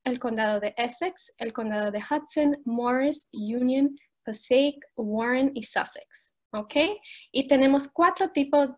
el condado de Essex, el condado de Hudson, Morris, Union, Passaic, Warren y Sussex. ¿Ok? Y tenemos 4 tipos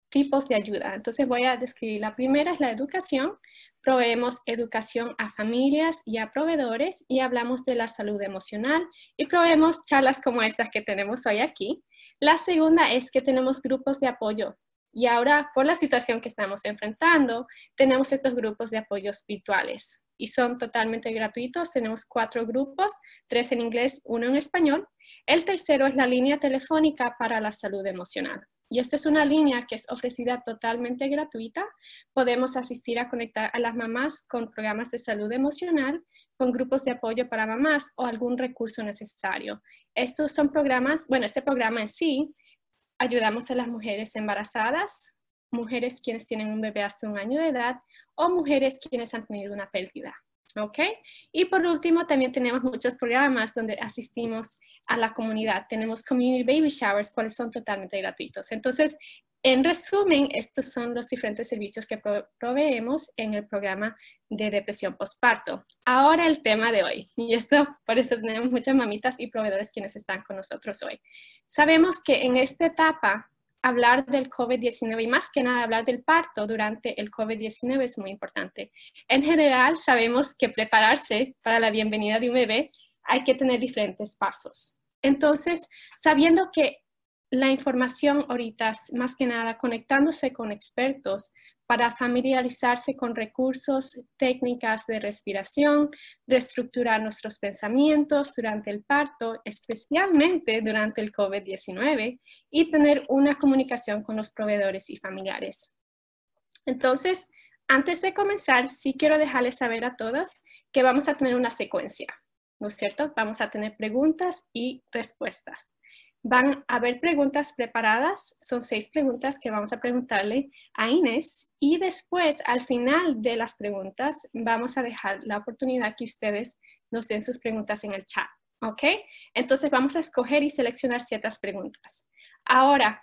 de ayuda. Entonces voy a describir. La primera es la educación. Proveemos educación a familias y a proveedores y hablamos de la salud emocional y proveemos charlas como estas que tenemos hoy aquí. La segunda es que tenemos grupos de apoyo y ahora por la situación que estamos enfrentando tenemos estos grupos de apoyos virtuales y son totalmente gratuitos. Tenemos 4 grupos, 3 en inglés, 1 en español. El tercero es la línea telefónica para la salud emocional. Y esta es una línea que es ofrecida totalmente gratuita. Podemos asistir a conectar a las mamás con programas de salud emocional, con grupos de apoyo para mamás o algún recurso necesario. Estos son programas, bueno, este programa en sí, ayudamos a las mujeres embarazadas, mujeres quienes tienen un bebé hasta 1 año de edad o mujeres quienes han tenido una pérdida. ¿Ok? Y por último, también tenemos muchos programas donde asistimos a la comunidad. Tenemos Community Baby Showers, cuales son totalmente gratuitos. Entonces, en resumen, estos son los diferentes servicios que proveemos en el programa de depresión postparto. Ahora el tema de hoy, y esto, por eso tenemos muchas mamitas y proveedores quienes están con nosotros hoy. Sabemos que en esta etapa, hablar del COVID-19 y más que nada hablar del parto durante el COVID-19 es muy importante. En general, sabemos que prepararse para la bienvenida de un bebé hay que tener diferentes pasos. Entonces, sabiendo que la información ahorita, más que nada, conectándose con expertos para familiarizarse con recursos, técnicas de respiración, reestructurar nuestros pensamientos durante el parto, especialmente durante el COVID-19, y tener una comunicación con los proveedores y familiares. Entonces, antes de comenzar, sí quiero dejarles saber a todos que vamos a tener una secuencia, ¿no es cierto? Vamos a tener preguntas y respuestas. Van a haber preguntas preparadas, son 6 preguntas que vamos a preguntarle a Inés y después al final de las preguntas vamos a dejar la oportunidad que ustedes nos den sus preguntas en el chat, ¿ok? Entonces vamos a escoger y seleccionar ciertas preguntas. Ahora,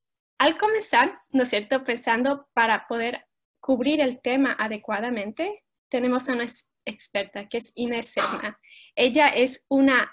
al comenzar, ¿no es cierto? Pensando para poder cubrir el tema adecuadamente, tenemos a una experta que es Inés Serna. Ella es una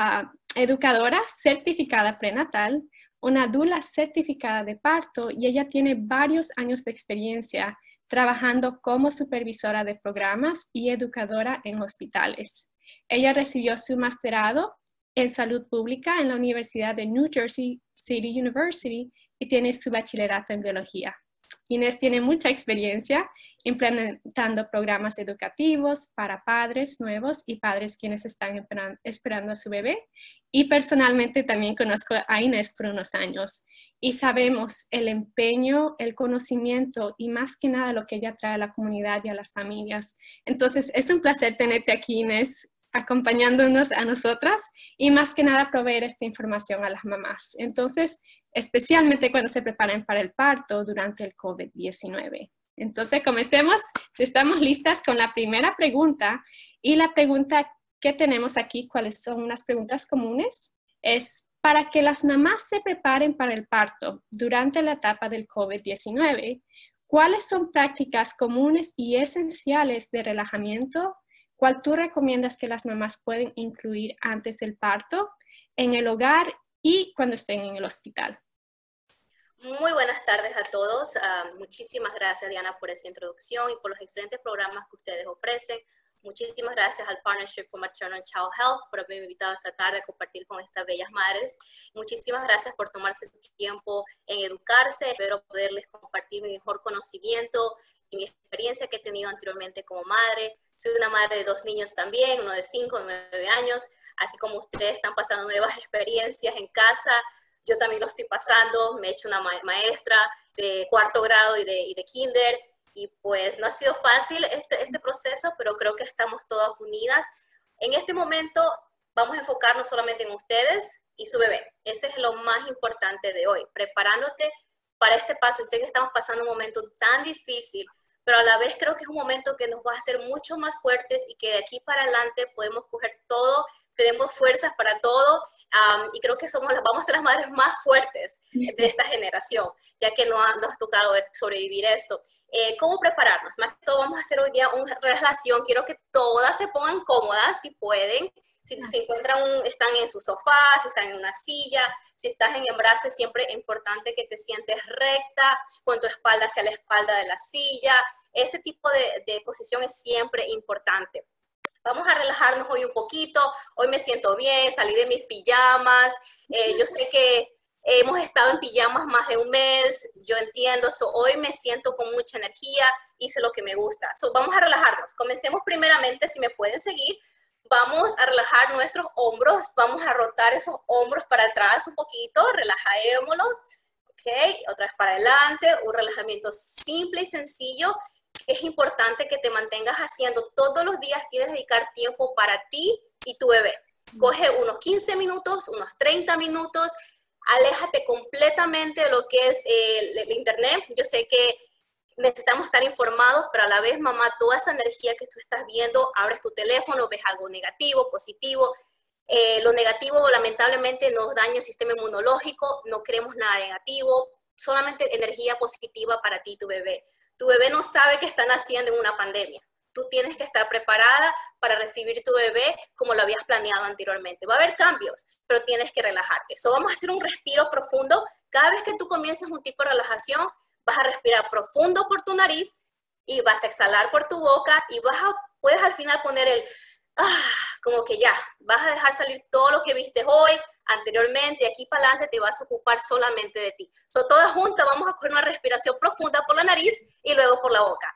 educadora certificada prenatal, una doula certificada de parto y ella tiene varios años de experiencia trabajando como supervisora de programas y educadora en hospitales. Ella recibió su masterado en salud pública en la Universidad de New Jersey City University y tiene su bachillerato en biología. Inés tiene mucha experiencia implementando programas educativos para padres nuevos y padres quienes están esperando a su bebé. Y personalmente también conozco a Inés por unos años y sabemos el empeño, el conocimiento y más que nada lo que ella trae a la comunidad y a las familias. Entonces es un placer tenerte aquí, Inés, acompañándonos a nosotras y más que nada proveer esta información a las mamás. Entonces, especialmente cuando se preparan para el parto durante el COVID-19. Entonces, comencemos, si estamos listas con la primera pregunta. Y la pregunta que tenemos aquí, cuáles son unas preguntas comunes, es para que las mamás se preparen para el parto durante la etapa del COVID-19, ¿cuáles son prácticas comunes y esenciales de relajamiento? ¿Cuál tú recomiendas que las mamás pueden incluir antes del parto, en el hogar y cuando estén en el hospital? Muy buenas tardes a todos. Muchísimas gracias, Diana, por esa introducción y por los excelentes programas que ustedes ofrecen. Muchísimas gracias al Partnership for Maternal and Child Health por haberme invitado esta tarde a compartir con estas bellas madres. Muchísimas gracias por tomarse su tiempo en educarse. Espero poderles compartir mi mejor conocimiento y mi experiencia que he tenido anteriormente como madre. Soy una madre de 2 niños también, uno de 5 y 9 años. Así como ustedes están pasando nuevas experiencias en casa, yo también lo estoy pasando. Me he hecho una maestra de 4º grado y de kinder. Y pues no ha sido fácil este proceso, pero creo que estamos todas unidas. En este momento vamos a enfocarnos solamente en ustedes y su bebé. Ese es lo más importante de hoy, preparándote para este paso. Sé que estamos pasando un momento tan difícil, pero a la vez creo que es un momento que nos va a hacer mucho más fuertes y que de aquí para adelante podemos coger todo, tenemos fuerzas para todo. Y creo que vamos a ser las madres más fuertes de esta generación, ya que nos ha tocado sobrevivir esto. ¿Cómo prepararnos? Más que todo vamos a hacer hoy día una relajación. Quiero que todas se pongan cómodas, si pueden. Si se encuentran, están en su sofá, si están en una silla, si estás en embrace, siempre es importante que te sientes recta, con tu espalda hacia la espalda de la silla. Ese tipo de posición es siempre importante. Vamos a relajarnos hoy un poquito. Hoy me siento bien, salí de mis pijamas. Yo sé que hemos estado en pijamas más de un mes, yo entiendo. Hoy me siento con mucha energía, hice lo que me gusta. Vamos a relajarnos. Comencemos primeramente, si me pueden seguir. Vamos a relajar nuestros hombros, vamos a rotar esos hombros para atrás un poquito, relajémoslos, ok, otra vez para adelante, un relajamiento simple y sencillo. Es importante que te mantengas haciendo todos los días, tienes que dedicar tiempo para ti y tu bebé. Coge unos 15 minutos, unos 30 minutos, aléjate completamente de lo que es el internet. Yo sé que necesitamos estar informados, pero a la vez, mamá, toda esa energía que tú estás viendo, abres tu teléfono, ves algo negativo, positivo. Lo negativo, lamentablemente, nos daña el sistema inmunológico, no queremos nada negativo, solamente energía positiva para ti y tu bebé. Tu bebé no sabe que están haciendo en una pandemia. Tú tienes que estar preparada para recibir tu bebé como lo habías planeado anteriormente. Va a haber cambios, pero tienes que relajarte. Vamos a hacer un respiro profundo. Cada vez que tú comiences un tipo de relajación, vas a respirar profundo por tu nariz y vas a exhalar por tu boca y puedes al final poner el como que ya, vas a dejar salir todo lo que viste hoy, anteriormente, y aquí para adelante te vas a ocupar solamente de ti. Todas juntas vamos a coger una respiración profunda por la nariz y luego por la boca.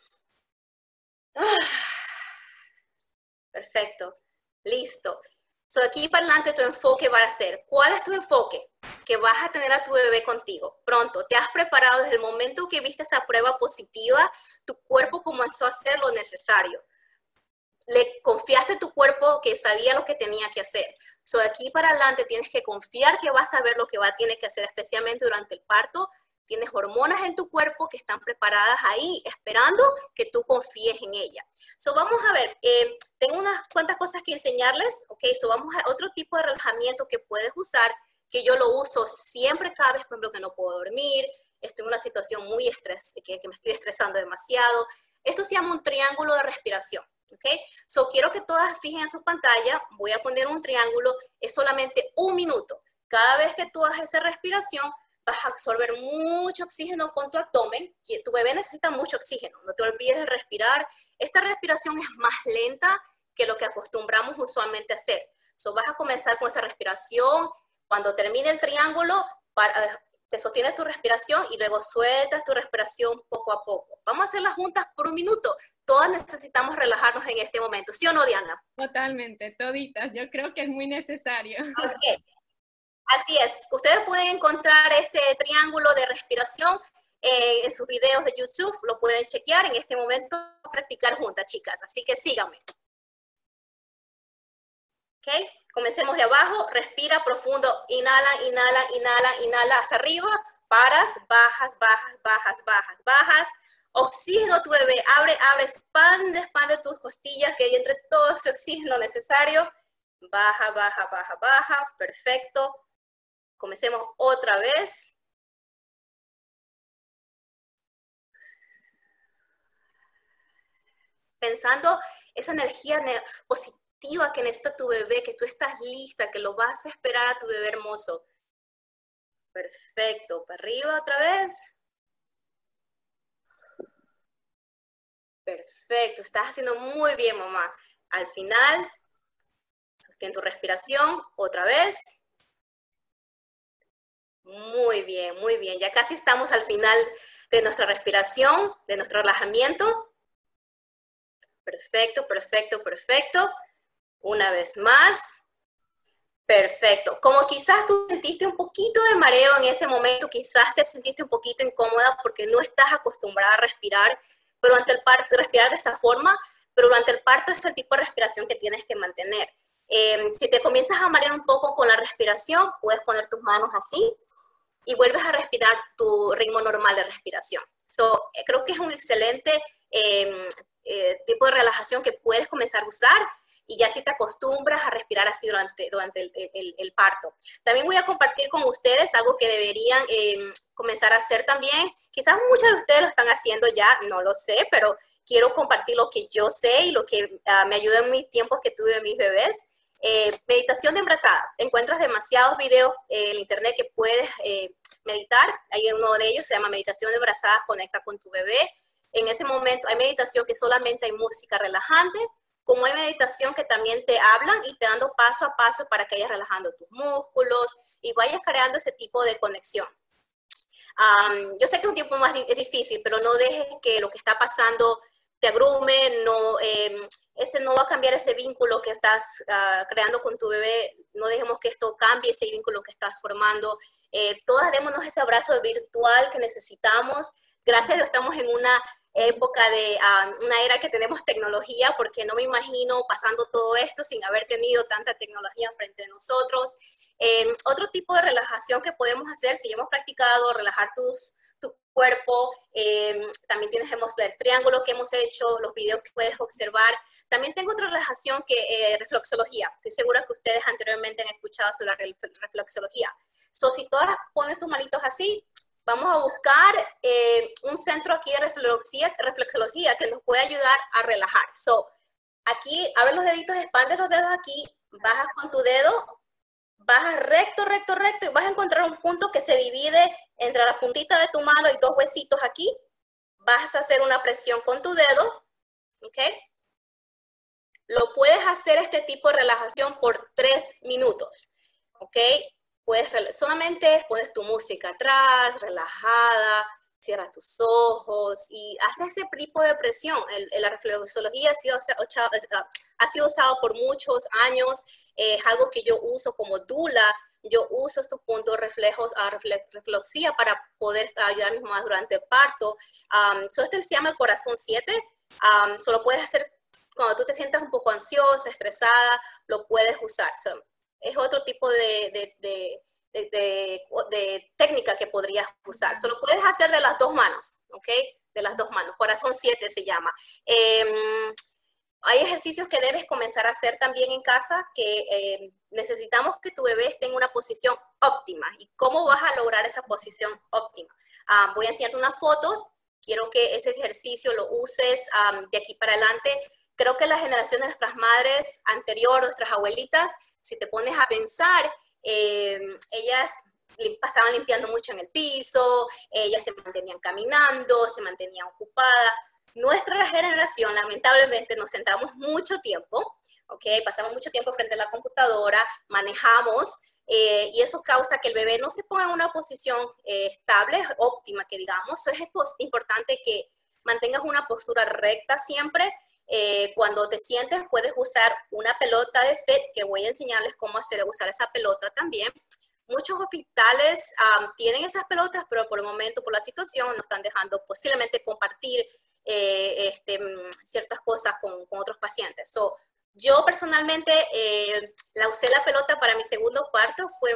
Perfecto, listo. Aquí para adelante tu enfoque va a ser, ¿cuál es tu enfoque? Que vas a tener a tu bebé contigo. Pronto, te has preparado desde el momento que viste esa prueba positiva, tu cuerpo comenzó a hacer lo necesario. Le confiaste a tu cuerpo que sabía lo que tenía que hacer. De aquí para adelante tienes que confiar que vas a ver lo que tiene que hacer, especialmente durante el parto. Tienes hormonas en tu cuerpo que están preparadas ahí, esperando que tú confíes en ella. Vamos a ver, tengo unas cuantas cosas que enseñarles, ok, vamos a otro tipo de relajamiento que puedes usar, que yo lo uso siempre cada vez, por ejemplo, que no puedo dormir, estoy en una situación muy que me estoy estresando demasiado. Esto se llama un triángulo de respiración, ok. Quiero que todas fijen en su pantalla, voy a poner un triángulo, es solamente 1 minuto. Cada vez que tú hagas esa respiración, vas a absorber mucho oxígeno con tu abdomen, que tu bebé necesita mucho oxígeno, no te olvides de respirar. Esta respiración es más lenta que lo que acostumbramos usualmente a hacer. Vas a comenzar con esa respiración, cuando termine el triángulo, te sostienes tu respiración y luego sueltas tu respiración poco a poco. Vamos a hacerlas juntas por 1 minuto. Todas necesitamos relajarnos en este momento, ¿sí o no, Diana? Totalmente, toditas. Yo creo que es muy necesario. Ok. Así es, ustedes pueden encontrar este triángulo de respiración en sus videos de YouTube, lo pueden chequear en este momento, practicar juntas, chicas, así que síganme. Ok, comencemos de abajo, respira profundo, inhala, inhala, inhala, inhala hasta arriba, paras, bajas, bajas, bajas, bajas, bajas. Oxígeno tu bebé, abre, abre, expande, expande tus costillas, que entre todo ese oxígeno necesario. Baja, baja, baja, baja, perfecto. Comencemos otra vez. Pensando esa energía positiva que necesita tu bebé, que tú estás lista, que lo vas a esperar a tu bebé hermoso. Perfecto. Para arriba otra vez. Perfecto. Estás haciendo muy bien, mamá. Al final, sostén tu respiración otra vez. Muy bien, muy bien. Ya casi estamos al final de nuestra respiración, de nuestro relajamiento. Perfecto, perfecto, perfecto. Una vez más. Perfecto. Como quizás tú sentiste un poquito de mareo en ese momento, quizás te sentiste un poquito incómoda porque no estás acostumbrada a respirar, pero durante el parto, respirar de esta forma, pero durante el parto es el tipo de respiración que tienes que mantener. Si te comienzas a marear un poco con la respiración, puedes poner tus manos así y vuelves a respirar tu ritmo normal de respiración. Creo que es un excelente tipo de relajación que puedes comenzar a usar. y ya si te acostumbras a respirar así durante el parto. También voy a compartir con ustedes algo que deberían comenzar a hacer también. Quizás muchos de ustedes lo están haciendo ya, no lo sé, pero quiero compartir lo que yo sé y lo que me ayudó en mis tiempos que tuve mis bebés. Meditación de embarazadas. Encuentras demasiados videos en internet que puedes meditar. Hay uno de ellos, se llama Meditación de embarazadas, conecta con tu bebé. En ese momento hay meditación que solamente hay música relajante, como hay meditación que también te hablan y te dando paso a paso para que vayas relajando tus músculos y vayas creando ese tipo de conexión. Yo sé que es un tiempo más difícil, pero no dejes que lo que está pasando te agrume, ese no va a cambiar ese vínculo que estás creando con tu bebé, no dejemos que esto cambie ese vínculo que estás formando. Todas démonos ese abrazo virtual que necesitamos. Gracias a Dios estamos en una época de una era que tenemos tecnología, porque no me imagino pasando todo esto sin haber tenido tanta tecnología frente a nosotros. Otro tipo de relajación que podemos hacer, si hemos practicado, relajar tu cuerpo, también tenemos el triángulo que hemos hecho, los videos que puedes observar. También tengo otra relajación que reflexología. Estoy segura que ustedes anteriormente han escuchado sobre la reflexología. Si todas ponen sus manitos así, vamos a buscar un centro aquí de reflexología que nos puede ayudar a relajar. Aquí, abre los deditos, expande los dedos aquí, bajas con tu dedo, bajas recto, recto, recto y vas a encontrar un punto que se divide entre la puntita de tu mano y dos huesitos aquí. Vas a hacer una presión con tu dedo, ¿ok? Lo puedes hacer este tipo de relajación por 3 minutos, ¿ok? Solamente pones tu música atrás, relajada, cierras tus ojos y haces ese tipo de presión. La reflexología ha sido usado por muchos años, es algo que yo uso como doula. Yo uso estos puntos reflexía para poder ayudar a mis mamás durante el parto. Este se llama el corazón 7. Solo puedes hacer cuando tú te sientas un poco ansiosa, estresada, lo puedes usar. Es otro tipo de técnica que podrías usar. Lo puedes hacer de las 2 manos, ¿ok? De las 2 manos. Corazón 7 se llama. Hay ejercicios que debes comenzar a hacer también en casa que necesitamos que tu bebé esté en una posición óptima. ¿Y cómo vas a lograr esa posición óptima? Voy a enseñarte unas fotos. Quiero que ese ejercicio lo uses de aquí para adelante. Creo que las generaciones de nuestras madres anteriores, nuestras abuelitas, si te pones a pensar, ellas pasaban limpiando mucho en el piso, ellas se mantenían caminando, se mantenían ocupadas. Nuestra generación, lamentablemente, nos sentamos mucho tiempo, ¿ok? Pasamos mucho tiempo frente a la computadora, manejamos, y eso causa que el bebé no se ponga en una posición estable, óptima, que digamos. Es importante que mantengas una postura recta siempre. Cuando te sientes, puedes usar una pelota de FET, que voy a enseñarles cómo usar esa pelota también. Muchos hospitales tienen esas pelotas, pero por el momento, por la situación, no están dejando posiblemente compartir ciertas cosas con otros pacientes. Yo personalmente la usé la pelota para mi segundo parto, fue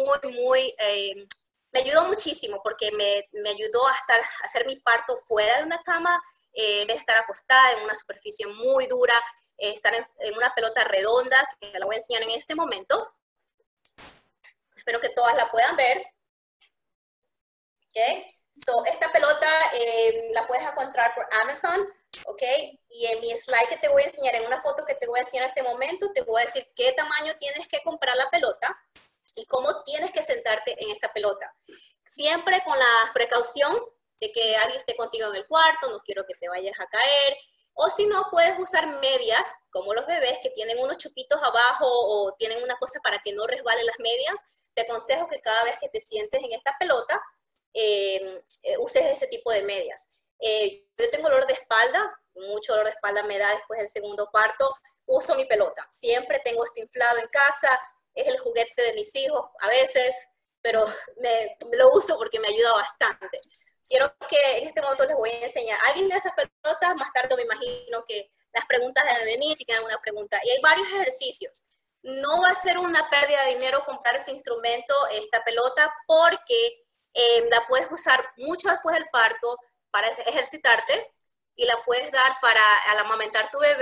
me ayudó muchísimo porque me ayudó a hacer mi parto fuera de una cama, en vez de estar acostada en una superficie muy dura, estar en una pelota redonda, que la voy a enseñar en este momento. Espero que todas la puedan ver. ¿Okay? Esta pelota la puedes encontrar por Amazon, ¿ok? Y en mi slide que te voy a enseñar, en una foto que te voy a enseñar en este momento, te voy a decir qué tamaño tienes que comprar la pelota y cómo tienes que sentarte en esta pelota. Siempre con la precaución de que alguien esté contigo en el cuarto, no quiero que te vayas a caer, o si no, puedes usar medias, como los bebés que tienen unos chupitos abajo o tienen una cosa para que no resbalen las medias. Te aconsejo que cada vez que te sientes en esta pelota, uses ese tipo de medias. Yo tengo dolor de espalda, mucho dolor de espalda me da después del segundo parto, uso mi pelota. Siempre tengo esto inflado en casa, es el juguete de mis hijos a veces, pero lo uso porque me ayuda bastante. Quiero que en este momento les voy a enseñar. ¿Alguien de esas pelotas? Más tarde me imagino que las preguntas deben venir, si tienen alguna pregunta. Y hay varios ejercicios. No va a ser una pérdida de dinero comprar ese instrumento, esta pelota, porque la puedes usar mucho después del parto para ejercitarte y la puedes dar para al amamantar tu bebé,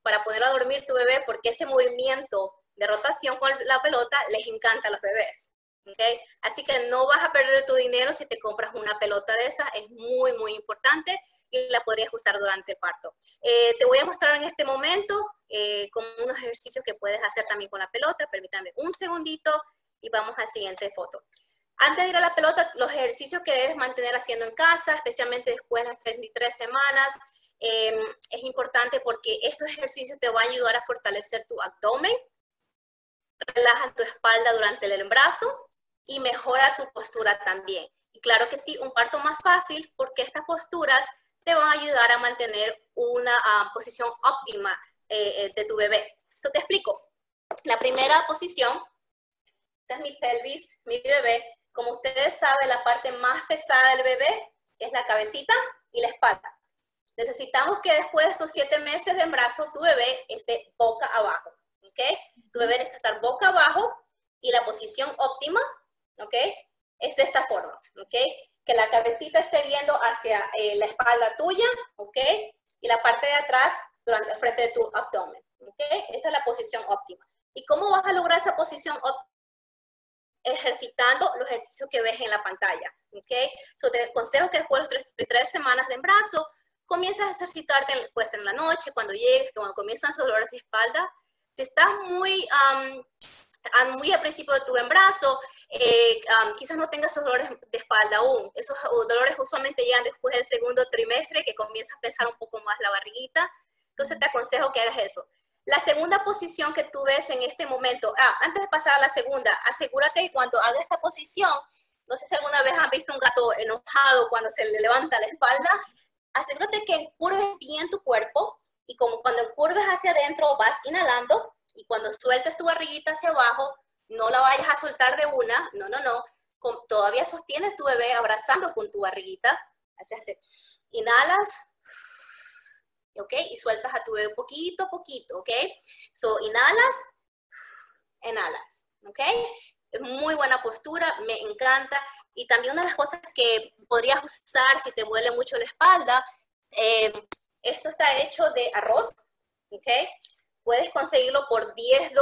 para poner a dormir tu bebé, porque ese movimiento de rotación con la pelota les encanta a los bebés. ¿Okay? Así que no vas a perder tu dinero si te compras una pelota de esas, es muy, muy importante y la podrías usar durante el parto. Te voy a mostrar en este momento como unos ejercicios que puedes hacer también con la pelota. Permítanme un segundito y vamos a la siguiente foto. Antes de ir a la pelota, los ejercicios que debes mantener haciendo en casa, especialmente después de las 33 semanas, es importante porque estos ejercicios te van a ayudar a fortalecer tu abdomen, relajan tu espalda durante el embarazo y mejora tu postura también. Y claro que sí, un parto más fácil porque estas posturas te van a ayudar a mantener una posición óptima de tu bebé. Eso te explico. La primera posición, esta es mi pelvis, mi bebé. Como ustedes saben, la parte más pesada del bebé es la cabecita y la espalda. Necesitamos que después de esos 7 meses de embarazo, tu bebé esté boca abajo, ¿ok? Tu bebé necesita estar boca abajo y la posición óptima, ¿ok? Es de esta forma, ¿ok? Que la cabecita esté viendo hacia la espalda tuya, ¿ok? Y la parte de atrás durante el frente de tu abdomen, ¿ok? Esta es la posición óptima. ¿Y cómo vas a lograr esa posición óptima? Ejercitando los ejercicios que ves en la pantalla, ¿ok? So, te aconsejo que después de 3 semanas de embarazo, comienzas a ejercitarte pues, en la noche, cuando llegues, cuando comienzan esos dolores de espalda. Si estás muy al principio de tu embarazo, quizás no tengas esos dolores de espalda aún. Esos dolores usualmente llegan después del segundo trimestre, que comienza a pesar un poco más la barriguita. Entonces te aconsejo que hagas eso. La segunda posición que tú ves en este momento, antes de pasar a la segunda, asegúrate que cuando hagas esa posición, no sé si alguna vez han visto un gato enojado cuando se le levanta la espalda, asegúrate que encurves bien tu cuerpo y como cuando encurves hacia adentro vas inhalando y cuando sueltes tu barriguita hacia abajo, no la vayas a soltar de una, no, todavía sostienes tu bebé abrazando con tu barriguita, así, inhalas, ¿ok? Y sueltas a tu bebé poquito a poquito, ¿ok? So, inhalas, exhalas, ¿ok? Es muy buena postura, me encanta. Y también una de las cosas que podrías usar si te duele mucho la espalda, esto está hecho de arroz, ¿ok? Puedes conseguirlo por $10,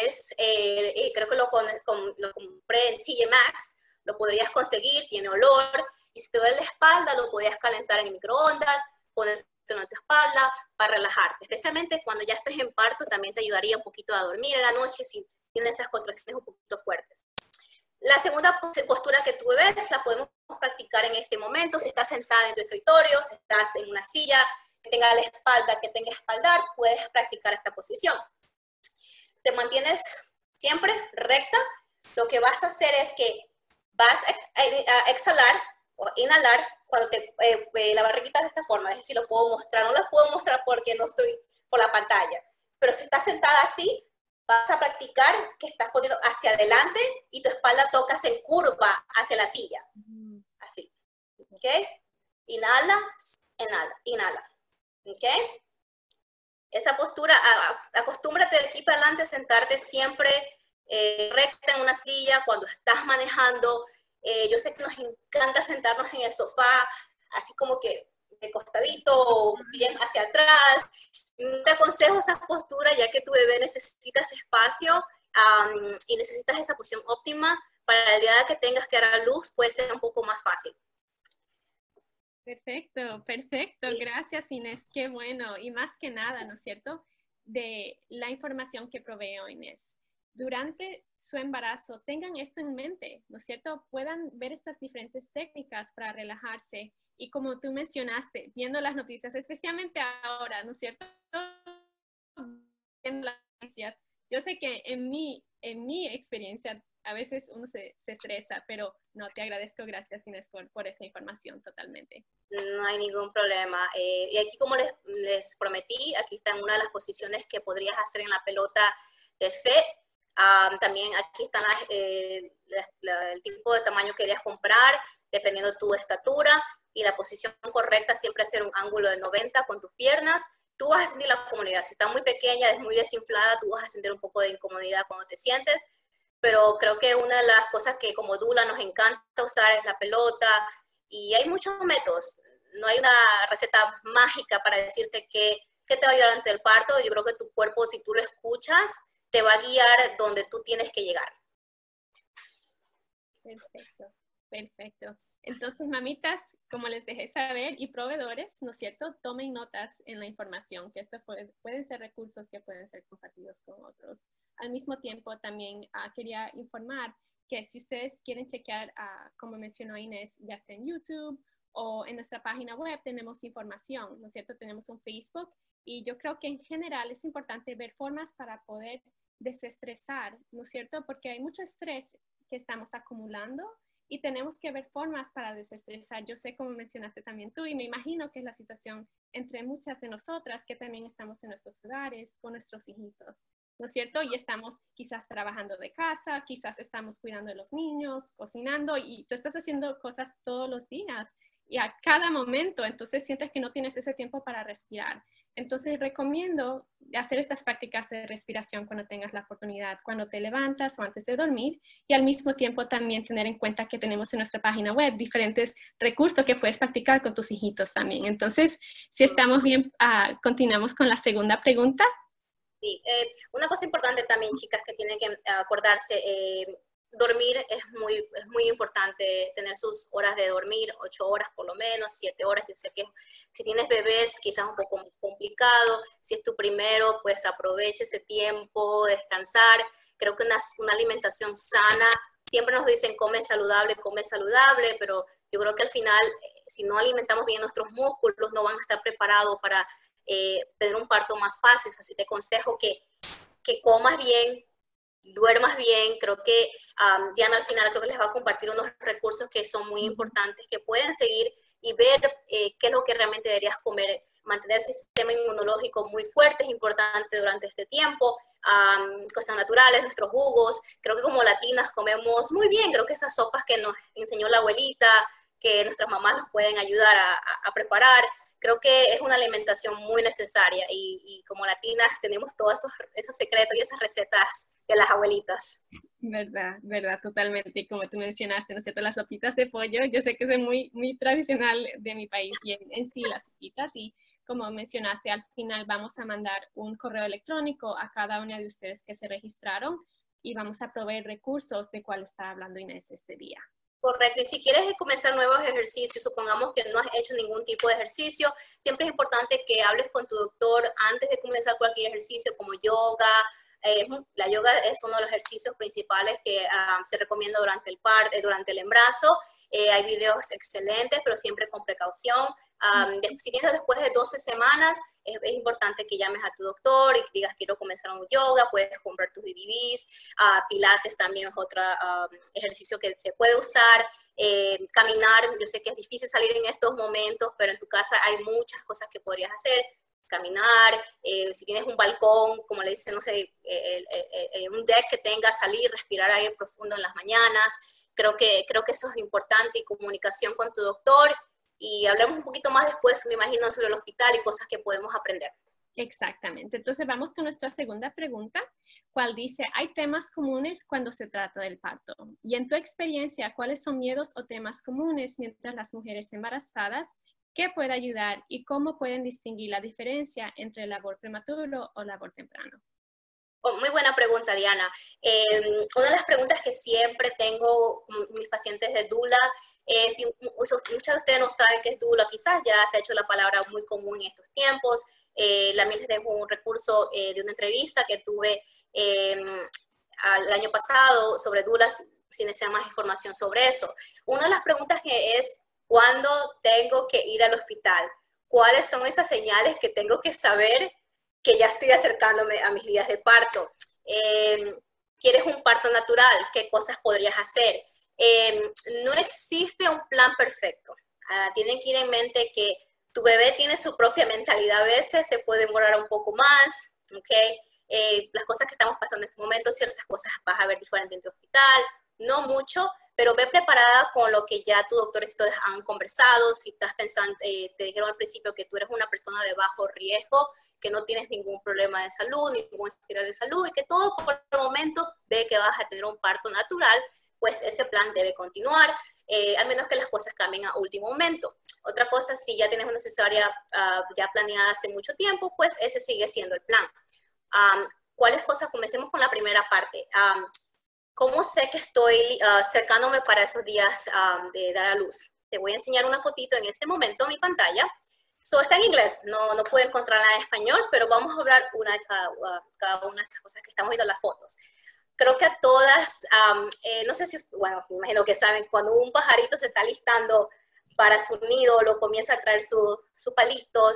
creo que lo compré en TJ Maxx, lo podrías conseguir, tiene olor, y si te duele la espalda, lo podrías calentar en el microondas, ponerte en tu espalda para relajarte, especialmente cuando ya estés en parto, también te ayudaría un poquito a dormir en la noche si tienes esas contracciones un poquito fuertes. La segunda postura que tú ves la podemos practicar en este momento. Si estás sentada en tu escritorio, si estás en una silla que tenga la espalda, que tenga espaldar, puedes practicar esta posición. Te mantienes siempre recta. Lo que vas a hacer es que vas a exhalar o inhalar cuando la barriguita de esta forma. Es decir, lo puedo mostrar. No la puedo mostrar porque no estoy por la pantalla. Pero si estás sentada así, vas a practicar que estás poniendo hacia adelante y tu espalda tocas en curva hacia la silla. Así. ¿Ok? Inhala, inhala, inhala. ¿Ok? Esa postura, acostúmbrate de aquí para adelante a sentarte siempre recta en una silla cuando estás manejando. Yo sé que nos encanta sentarnos en el sofá, así como que de costadito, bien hacia atrás. Te aconsejo esa postura ya que tu bebé necesita ese espacio y necesitas esa posición óptima para el día que tengas que dar a luz, puede ser un poco más fácil. Perfecto, perfecto. Gracias, Inés. Qué bueno. Y más que nada, ¿no es cierto?, de la información que proveyó Inés. Durante su embarazo, tengan esto en mente, ¿no es cierto? Puedan ver estas diferentes técnicas para relajarse. Y como tú mencionaste, viendo las noticias, especialmente ahora, ¿no es cierto? Viendo las noticias, yo sé que en mi experiencia, a veces uno se estresa, pero no, te agradezco, gracias Inés por esta información totalmente. No hay ningún problema. Y aquí, como les prometí, aquí está una de las posiciones que podrías hacer en la pelota de FET. También aquí están el tipo de tamaño que querías comprar, dependiendo de tu estatura, y la posición correcta siempre hacer un ángulo de 90 con tus piernas. Tú vas a sentir la comodidad. Si está muy pequeña, es muy desinflada, tú vas a sentir un poco de incomodidad cuando te sientes, pero creo que una de las cosas que como doula nos encanta usar es la pelota, y hay muchos métodos. No hay una receta mágica para decirte qué ¿Qué te va a ayudar ante el parto? Yo creo que tu cuerpo, si tú lo escuchas, te va a guiar donde tú tienes que llegar. Perfecto, perfecto. Entonces, mamitas, como les dejé saber, y proveedores, ¿no es cierto? Tomen notas en la información, que esto pueden ser recursos que pueden ser compartidos con otros. Al mismo tiempo, también quería informar que si ustedes quieren chequear, como mencionó Inés, ya sea en YouTube o en nuestra página web, tenemos información, ¿no es cierto? Tenemos un Facebook, y yo creo que en general es importante ver formas para poder desestresar, ¿no es cierto? Porque hay mucho estrés que estamos acumulando y tenemos que ver formas para desestresar. Yo sé, como mencionaste también tú, y me imagino que es la situación entre muchas de nosotras que también estamos en nuestros hogares con nuestros hijitos, ¿no es cierto? Y estamos quizás trabajando de casa, quizás estamos cuidando de los niños, cocinando, y tú estás haciendo cosas todos los días y a cada momento, entonces sientes que no tienes ese tiempo para respirar. Entonces recomiendo hacer estas prácticas de respiración cuando tengas la oportunidad, cuando te levantas o antes de dormir, y al mismo tiempo también tener en cuenta que tenemos en nuestra página web diferentes recursos que puedes practicar con tus hijitos también. Entonces, si estamos bien, continuamos con la segunda pregunta. Sí, una cosa importante también, chicas, que tienen que acordarse, dormir es muy importante, tener sus horas de dormir, 8 horas por lo menos, 7 horas. Yo sé que si tienes bebés quizás un poco más complicado, si es tu primero, pues aprovecha ese tiempo, descansar. Creo que una alimentación sana, siempre nos dicen come saludable, pero yo creo que al final, si no alimentamos bien nuestros músculos, no van a estar preparados para tener un parto más fácil. Así te aconsejo que comas bien, duermas bien. Creo que Diana al final creo que les va a compartir unos recursos que son muy importantes, que pueden seguir y ver qué es lo que realmente deberías comer. Mantener el sistema inmunológico muy fuerte es importante durante este tiempo. Cosas naturales, nuestros jugos. Creo que como latinas comemos muy bien. Creo que esas sopas que nos enseñó la abuelita, que nuestras mamás nos pueden ayudar a preparar. Creo que es una alimentación muy necesaria y como latinas tenemos todos esos secretos y esas recetas de las abuelitas. Verdad, verdad, totalmente. Y como tú mencionaste, ¿no es cierto? Las sopitas de pollo, yo sé que es muy, muy tradicional de mi país y en sí las sopitas. Y como mencionaste, al final vamos a mandar un correo electrónico a cada una de ustedes que se registraron y vamos a proveer recursos de cuál está hablando Inés este día. Correcto, y si quieres comenzar nuevos ejercicios, supongamos que no has hecho ningún tipo de ejercicio, siempre es importante que hables con tu doctor antes de comenzar cualquier ejercicio como yoga. La yoga es uno de los ejercicios principales que se recomienda durante el embarazo. Hay videos excelentes, pero siempre con precaución. Si vienes después de 12 semanas, es importante que llames a tu doctor y que digas quiero comenzar un yoga, puedes comprar tus DVDs. Pilates también es otro ejercicio que se puede usar. Caminar, yo sé que es difícil salir en estos momentos, pero en tu casa hay muchas cosas que podrías hacer. Caminar, si tienes un balcón, como le dicen, no sé, un deck que tengas, salir, respirar aire profundo en las mañanas. Creo que eso es importante, y comunicación con tu doctor, y hablemos un poquito más después, me imagino, sobre el hospital y cosas que podemos aprender. Exactamente. Entonces vamos con nuestra segunda pregunta, cual dice, hay temas comunes cuando se trata del parto. Y en tu experiencia, ¿cuáles son miedos o temas comunes mientras las mujeres embarazadas? ¿Qué puede ayudar y cómo pueden distinguir la diferencia entre el aborto prematuro o el aborto temprano? Oh, muy buena pregunta, Diana. Una de las preguntas que siempre tengo con mis pacientes de doula es, si muchos de ustedes no saben qué es doula, quizás ya se ha hecho la palabra muy común en estos tiempos. También les dejo un recurso de una entrevista que tuve el año pasado sobre doulas, si desean más información sobre eso. Una de las preguntas que es, ¿cuándo tengo que ir al hospital? ¿Cuáles son esas señales que tengo que saber que ya estoy acercándome a mis días de parto? ¿Quieres un parto natural? ¿Qué cosas podrías hacer? No existe un plan perfecto. Tienen que ir en mente que tu bebé tiene su propia mentalidad a veces, se puede demorar un poco más, ¿ok? Las cosas que estamos pasando en este momento, ciertas cosas vas a ver diferente en tu hospital, no mucho, pero ve preparada con lo que ya tu doctor y ustedes han conversado. Si estás pensando, te dijeron al principio que tú eres una persona de bajo riesgo, que no tienes ningún problema de salud, ningún historial de salud, y que todo por el momento ve que vas a tener un parto natural, pues ese plan debe continuar. al menos que las cosas cambien a último momento. Otra cosa, si ya tienes una cesárea ya planeada hace mucho tiempo, pues ese sigue siendo el plan. ¿Cuáles cosas? Comencemos con la primera parte. ¿Cómo sé que estoy acercándome para esos días de dar a luz? Te voy a enseñar una fotito en este momento en mi pantalla. Está en inglés, no puedo encontrarla en español, pero vamos a hablar cada una de esas cosas que estamos viendo en las fotos. Creo que a todas, no sé si, bueno, me imagino que saben, cuando un pajarito se está listando para su nido, lo comienza a traer sus palitos,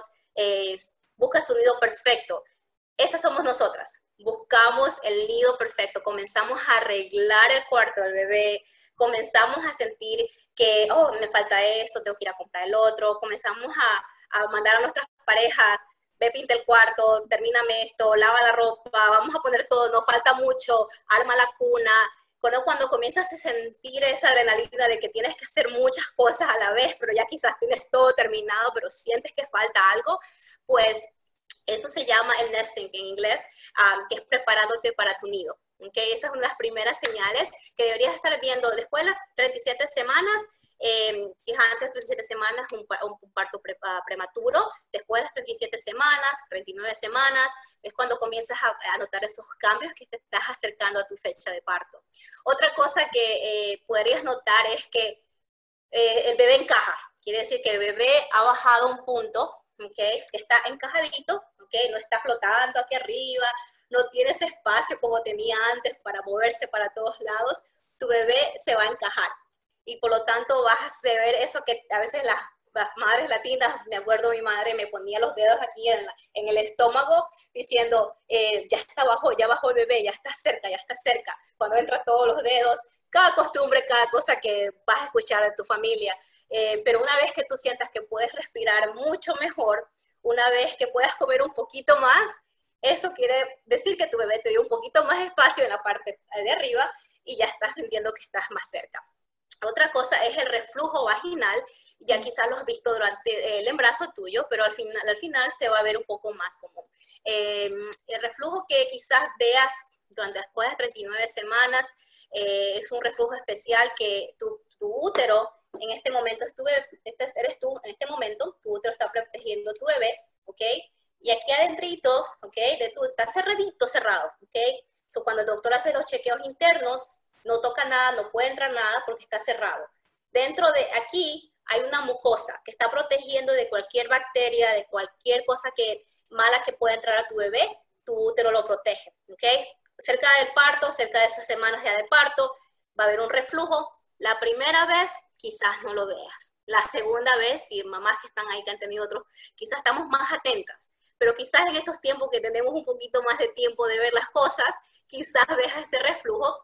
busca su nido perfecto. Esas somos nosotras. Buscamos el nido perfecto, comenzamos a arreglar el cuarto del bebé, comenzamos a sentir que, oh, me falta esto, tengo que ir a comprar el otro, comenzamos a mandar a nuestras parejas, ve, pinta el cuarto, termíname esto, lava la ropa, vamos a poner todo, nos falta mucho, arma la cuna. Cuando comienzas a sentir esa adrenalina de que tienes que hacer muchas cosas a la vez, pero ya quizás tienes todo terminado, pero sientes que falta algo, pues eso se llama el nesting en inglés, que es preparándote para tu nido. ¿Okay? Esa es una de las primeras señales que deberías estar viendo después de las 37 semanas. Si es antes de 37 semanas, un parto prematuro. Después de las 37 semanas, 39 semanas, es cuando comienzas a notar esos cambios que te estás acercando a tu fecha de parto. Otra cosa que podrías notar es que el bebé encaja. Quiere decir que el bebé ha bajado un punto, ¿okay? Está encajadito, ¿okay? No está flotando aquí arriba, no tiene ese espacio como tenía antes para moverse para todos lados. Tu bebé se va a encajar. Y por lo tanto vas a ver eso que a veces las madres latinas, me acuerdo mi madre me ponía los dedos aquí en el estómago diciendo, ya bajó el bebé, ya está cerca. Cuando entran todos los dedos, cada costumbre, cada cosa que vas a escuchar de tu familia. Pero una vez que tú sientas que puedes respirar mucho mejor, una vez que puedas comer un poquito más, eso quiere decir que tu bebé te dio un poquito más espacio en la parte de arriba y ya estás sintiendo que estás más cerca. Otra cosa es el reflujo vaginal, ya quizás lo has visto durante el embarazo tuyo, pero al final se va a ver un poco más común. El reflujo que quizás veas después de 39 semanas es un reflujo especial que tu útero, en este momento, eres tú, en este momento, tu útero está protegiendo a tu bebé, ¿ok? Y aquí adentrito, ¿ok? Está cerrado, ¿ok? Cuando el doctor hace los chequeos internos, no toca nada, no puede entrar nada porque está cerrado. Dentro de aquí hay una mucosa que está protegiendo de cualquier bacteria, de cualquier cosa mala que pueda entrar a tu bebé, tu útero lo protege, ¿ok? Cerca del parto, cerca de esas semanas ya de parto, va a haber un reflujo. La primera vez quizás no lo veas. La segunda vez, si mamás que están ahí que han tenido otros, quizás estamos más atentas. Pero quizás en estos tiempos que tenemos un poquito más de tiempo de ver las cosas, quizás veas ese reflujo.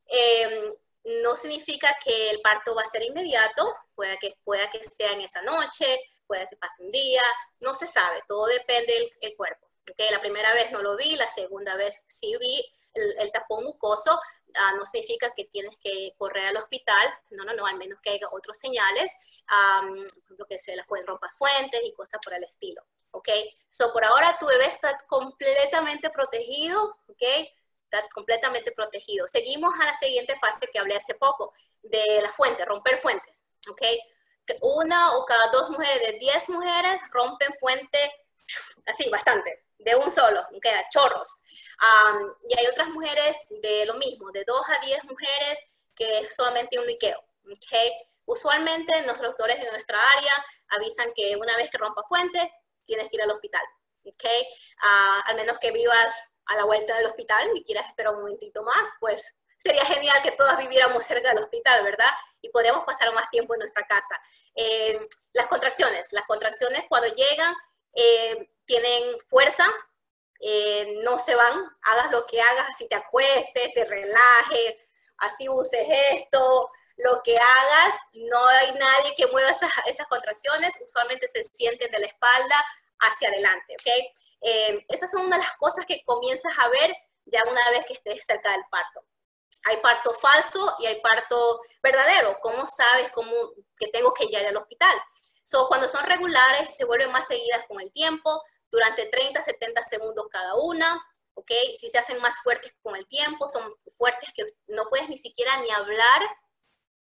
No significa que el parto va a ser inmediato, pueda que sea en esa noche, puede que pase un día, no se sabe, todo depende del cuerpo. ¿Okay? La primera vez no lo vi, la segunda vez sí vi el tapón mucoso, no significa que tienes que correr al hospital, no, al menos que haya otros señales, por ejemplo que se le pueden romper fuentes y cosas por el estilo. ¿Ok? Por ahora tu bebé está completamente protegido, ¿ok? Está completamente protegido. Seguimos a la siguiente fase que hablé hace poco, de la fuente, romper fuentes, ¿ok? Una o cada 2 mujeres, de 10 mujeres rompen fuente, así, bastante, de un solo, ¿ok? A chorros. Y hay otras mujeres de lo mismo, de 2 a 10 mujeres, que es solamente un liqueo, ¿ok? Usualmente nuestros doctores de nuestra área avisan que una vez que rompa fuente, tienes que ir al hospital, ¿ok? Al menos que vivas a la vuelta del hospital y quieras esperar un momentito más, pues sería genial que todas viviéramos cerca del hospital, ¿verdad? Y podríamos pasar más tiempo en nuestra casa. Las contracciones cuando llegan tienen fuerza, no se van, hagas lo que hagas, así te acuestes, te relajes, así uses esto, lo que hagas, no hay nadie que mueva esas contracciones, usualmente se sienten de la espalda hacia adelante, ¿ok? Esas son una de las cosas que comienzas a ver ya una vez que estés cerca del parto. Hay parto falso y hay parto verdadero. ¿Cómo sabes que tengo que ir al hospital? Cuando son regulares, se vuelven más seguidas con el tiempo, durante 30 a 70 segundos cada una, ¿ok? Si se hacen más fuertes con el tiempo, son fuertes que no puedes ni siquiera ni hablar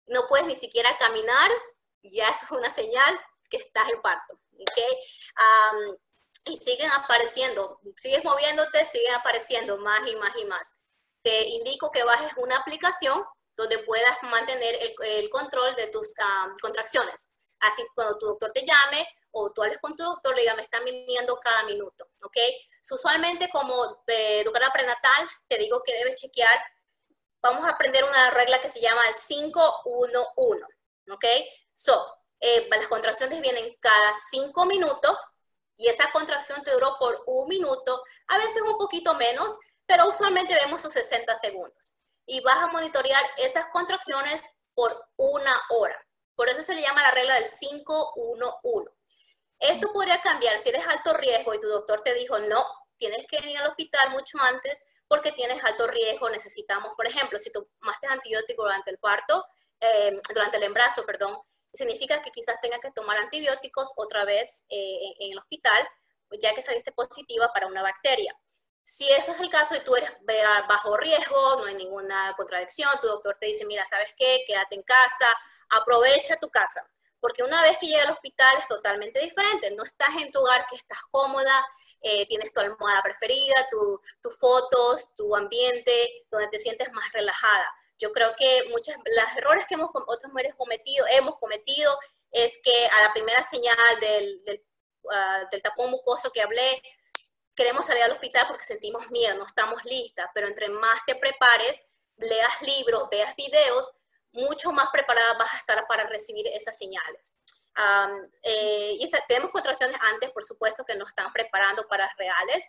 no puedes ni siquiera caminar, ya eso es una señal que estás en parto, ¿ok? Y siguen apareciendo, sigues moviéndote, siguen apareciendo más y más y más. Te indico que bajes una aplicación donde puedas mantener el control de tus contracciones. Así cuando tu doctor te llame o tú hables con tu doctor, le diga, me están viniendo cada minuto, ¿ok? Usualmente como educadora prenatal, te digo que debes chequear. Vamos a aprender una regla que se llama el 5-1-1, ¿ok? Las contracciones vienen cada 5 minutos y esa contracción te duró por 1 minuto, a veces un poquito menos, pero usualmente vemos sus 60 segundos. Y vas a monitorear esas contracciones por 1 hora. Por eso se le llama la regla del 5-1-1. Esto podría cambiar si eres alto riesgo y tu doctor te dijo, no, tienes que venir al hospital mucho antes porque tienes alto riesgo, necesitamos, por ejemplo, si tomaste antibiótico durante el parto, durante el embarazo, perdón, significa que quizás tengas que tomar antibióticos otra vez en el hospital, ya que saliste positiva para una bacteria. Si eso es el caso y tú eres bajo riesgo, no hay ninguna contradicción, tu doctor te dice, mira, ¿sabes qué? Quédate en casa, aprovecha tu casa. Porque una vez que llega al hospital es totalmente diferente. No estás en tu hogar, que estás cómoda, tienes tu almohada preferida, tus fotos, tu ambiente, donde te sientes más relajada. Yo creo que los errores que otras mujeres hemos cometido es que a la primera señal del tapón mucoso que hablé, queremos salir al hospital porque sentimos miedo, no estamos listas, pero entre más te prepares, leas libros, veas videos, mucho más preparada vas a estar para recibir esas señales. Tenemos contracciones antes, por supuesto, que nos están preparando para reales.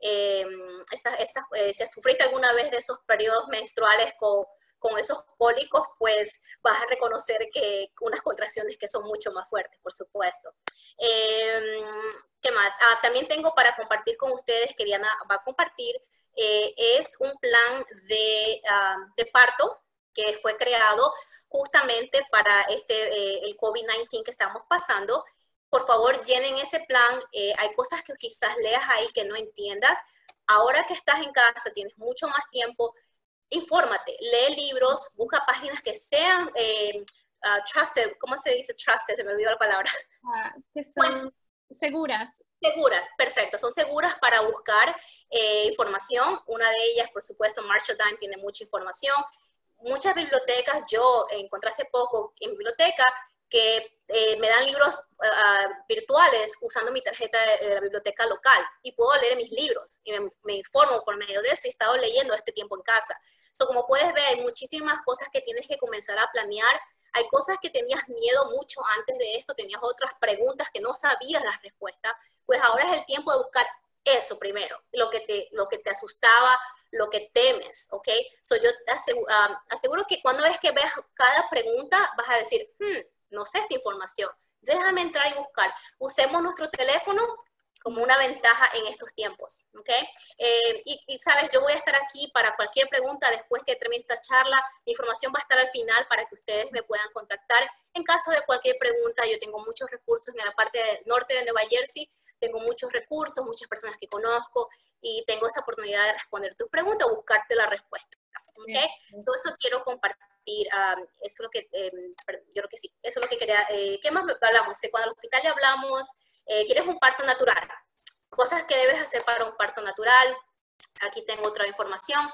Si sufriste alguna vez de esos periodos menstruales con esos cólicos, pues vas a reconocer que unas contracciones que son mucho más fuertes, por supuesto. ¿Qué más? También tengo para compartir con ustedes, que Diana va a compartir, es un plan de parto que fue creado justamente para el COVID-19 que estamos pasando. Por favor, llenen ese plan. Hay cosas que quizás leas ahí que no entiendas. Ahora que estás en casa, tienes mucho más tiempo, infórmate, lee libros, busca páginas que sean trusted. ¿Cómo se dice trusted? Se me olvidó la palabra. Que son seguras. Seguras, perfecto. Son seguras para buscar información. Una de ellas, por supuesto, Marshall Dime tiene mucha información. Muchas bibliotecas, yo encontré hace poco en mi biblioteca que me dan libros virtuales usando mi tarjeta de la biblioteca local y puedo leer mis libros y me informo por medio de eso y he estado leyendo este tiempo en casa. Como puedes ver, hay muchísimas cosas que tienes que comenzar a planear. Hay cosas que tenías miedo mucho antes de esto, tenías otras preguntas que no sabías la respuesta, pues ahora es el tiempo de buscar eso primero, lo que te asustaba, lo que temes, ¿ok? Yo te aseguro que cuando ves que veas cada pregunta, vas a decir, no sé esta información, déjame entrar y buscar. Usemos nuestro teléfono como una ventaja en estos tiempos, ¿ok? Y sabes, yo voy a estar aquí para cualquier pregunta después que termine esta charla. La información va a estar al final para que ustedes me puedan contactar. En caso de cualquier pregunta, yo tengo muchos recursos en la parte norte de Nueva Jersey, tengo muchos recursos, muchas personas que conozco y tengo esa oportunidad de responder tus preguntas o buscarte la respuesta, ¿ok? Todo eso quiero compartir, eso es lo que, yo creo que sí, eso es lo que quería. ¿Qué más hablamos? Cuando al hospital ya hablamos, ¿quieres un parto natural? Cosas que debes hacer para un parto natural. Aquí tengo otra información.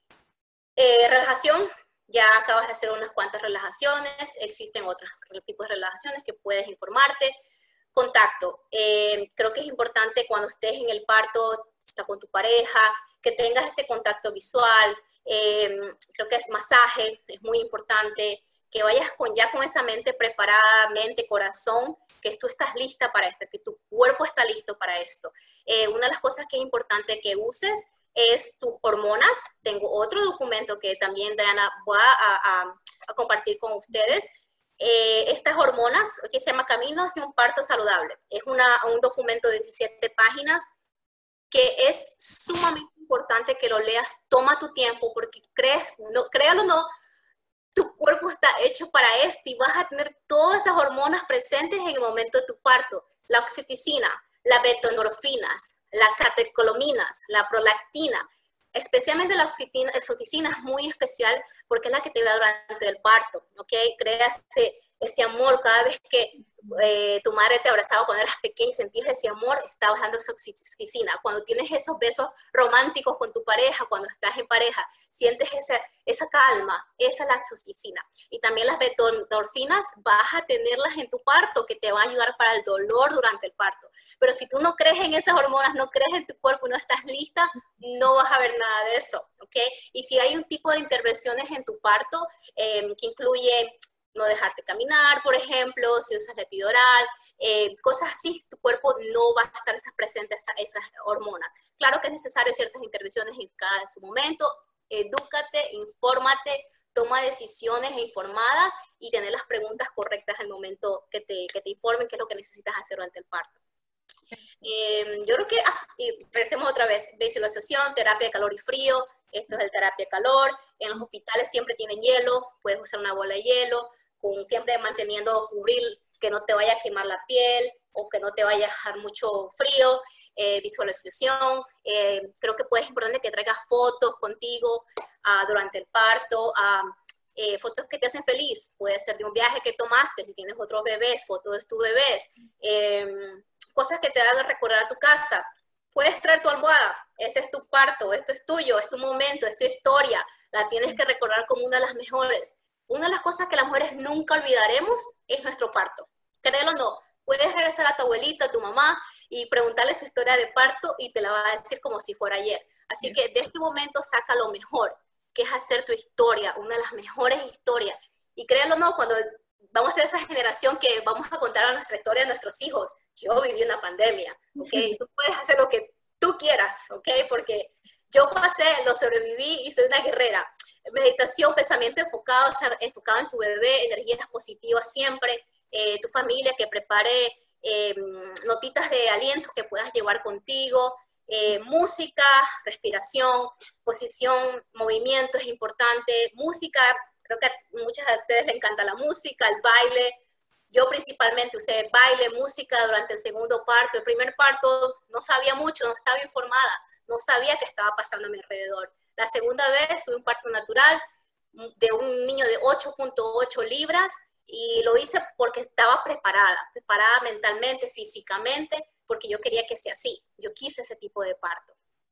Relajación. Ya acabas de hacer unas cuantas relajaciones. Existen otros tipos de relajaciones que puedes informarte. Contacto. Creo que es importante cuando estés en el parto, está con tu pareja, que tengas ese contacto visual. Creo que es masaje, es muy importante. Que vayas ya con esa mente preparada, mente, corazón, que tú estás lista para esto, que tu cuerpo está listo para esto. Una de las cosas que es importante que uses es tus hormonas. Tengo otro documento que también Diana va a compartir con ustedes. Estas hormonas, que se llama Camino hacia un parto saludable. Es un documento de 17 páginas que es sumamente importante que lo leas. Toma tu tiempo porque créalo o no, tu cuerpo está hecho para esto y vas a tener todas esas hormonas presentes en el momento de tu parto. La oxiticina, la beta-endorfinas, las catecolaminas, la prolactina. especialmente la oxitocina es muy especial porque es la que te da durante el parto, ¿ok? Crea ese amor cada vez que tu madre te abrazaba cuando eras pequeña y sentías ese amor, está bajando esa oxitocina. Cuando tienes esos besos románticos con tu pareja, cuando estás en pareja, sientes esa calma, esa es la oxitocina. Y también las endorfinas vas a tenerlas en tu parto, que te van a ayudar para el dolor durante el parto. Pero si tú no crees en esas hormonas, no crees en tu cuerpo y no estás lista, no vas a ver nada de eso, ¿ok? Y si hay un tipo de intervenciones en tu parto que incluye no dejarte caminar, por ejemplo, si usas la epidural, cosas así, tu cuerpo no va a estar presentes esas hormonas. Claro que es necesario ciertas intervenciones en cada su momento, edúcate, infórmate, toma decisiones informadas y tener las preguntas correctas al momento que te informen qué es lo que necesitas hacer durante el parto. Yo creo que, regresemos otra vez, visualización, terapia de calor y frío, esto es el terapia de calor, en los hospitales siempre tienen hielo, puedes usar una bola de hielo, siempre manteniendo, cubrir, que no te vaya a quemar la piel o que no te vaya a dejar mucho frío, visualización, creo que es importante que traigas fotos contigo durante el parto, fotos que te hacen feliz, puede ser de un viaje que tomaste, si tienes otros bebés, fotos de tus bebés, cosas que te hagan recordar a tu casa. Puedes traer tu almohada, este es tu parto, esto es tuyo, es tu momento, es tu historia, la tienes que recordar como una de las mejores. Una de las cosas que las mujeres nunca olvidaremos es nuestro parto. Créelo o no, puedes regresar a tu abuelita, a tu mamá y preguntarle su historia de parto y te la va a decir como si fuera ayer. Así que de este momento saca lo mejor, que es hacer tu historia, una de las mejores historias. Y créelo o no, cuando vamos a ser esa generación que vamos a contar a nuestra historia a nuestros hijos, yo viví una pandemia, ¿ok? Tú puedes hacer lo que tú quieras, ¿ok? Porque yo pasé, lo sobreviví y soy una guerrera. Meditación, pensamiento enfocado en tu bebé, energías positivas siempre, tu familia que prepare notitas de aliento que puedas llevar contigo, música, respiración, posición, movimiento es importante, música, creo que a muchas de ustedes les encanta la música, el baile. Yo principalmente usé baile, música durante el segundo parto. El primer parto no sabía mucho, no estaba informada, no sabía qué estaba pasando a mi alrededor. La segunda vez tuve un parto natural de un niño de 8.8 libras y lo hice porque estaba preparada mentalmente, físicamente, porque yo quería que sea así. Yo quise ese tipo de parto.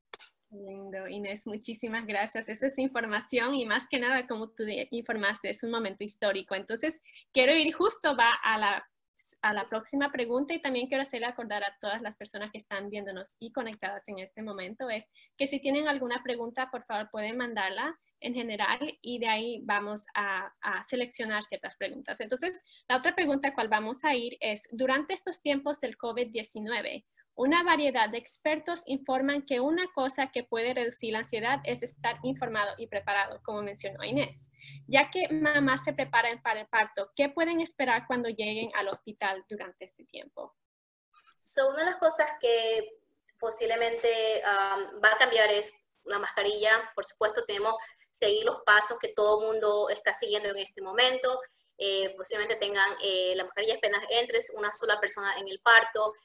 Lindo, Inés, muchísimas gracias. Esa es información y más que nada, como tú informaste, es un momento histórico. Entonces, quiero ir justo a la próxima pregunta y también quiero hacerle acordar a todas las personas que están viéndonos y conectadas en este momento, es que si tienen alguna pregunta, por favor, pueden mandarla en general y de ahí vamos a seleccionar ciertas preguntas. Entonces, la otra pregunta a cual vamos a ir es, durante estos tiempos del COVID-19, una variedad de expertos informan que una cosa que puede reducir la ansiedad es estar informado y preparado, como mencionó Inés. Ya que mamás se preparan para el parto, ¿qué pueden esperar cuando lleguen al hospital durante este tiempo? Una de las cosas que posiblemente va a cambiar es la mascarilla. Por supuesto, tenemos que seguir los pasos que todo el mundo está siguiendo en este momento. Posiblemente tengan la mascarilla apenas entres, una sola persona en el parto.